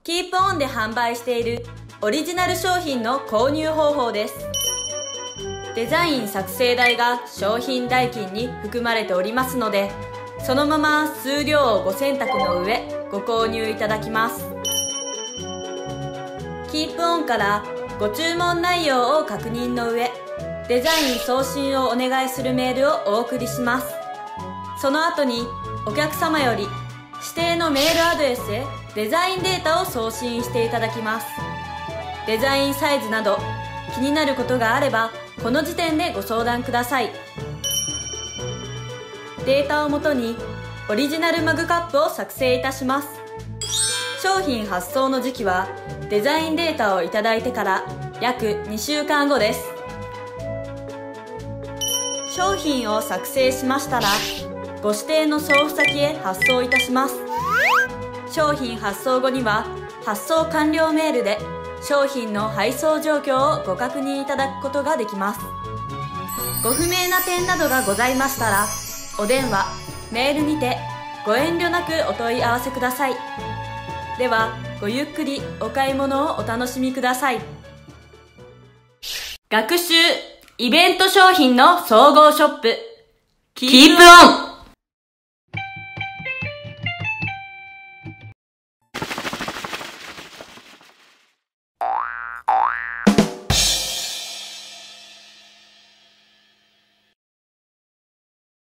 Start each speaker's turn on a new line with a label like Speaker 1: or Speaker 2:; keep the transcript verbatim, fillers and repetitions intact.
Speaker 1: キープオンで販売しているオリジナル商品の購入方法です。デザイン作成代が商品代金に含まれておりますので、そのまま数量をご選択の上ご購入いただきます。キープオンからご注文内容を確認の上、デザイン送信をお願いするメールをお送りします。その後にお客様より指定のメールアドレスへデザインデータを送信していただきます。デザインサイズなど気になることがあればこの時点でご相談ください。データをもとにオリジナルマグカップを作成いたします。商品発送の時期はデザインデータをいただいてから約にしゅうかんごです。商品を作成しましたらご指定の送付先へ発送いたします。商品発送後には発送完了メールで商品の配送状況をご確認いただくことができます。ご不明な点などがございましたらお電話、メールにてご遠慮なくお問い合わせください。ではごゆっくりお買い物をお楽しみください。学習イベント商品の総合ショップキープオン。